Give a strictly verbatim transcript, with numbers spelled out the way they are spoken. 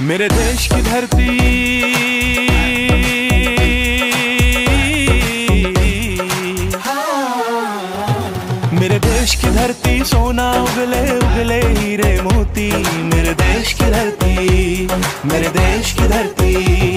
मेरे देश की धरती, मेरे देश की धरती सोना उगले उगले हीरे मोती। मेरे देश की धरती, मेरे देश की धरती।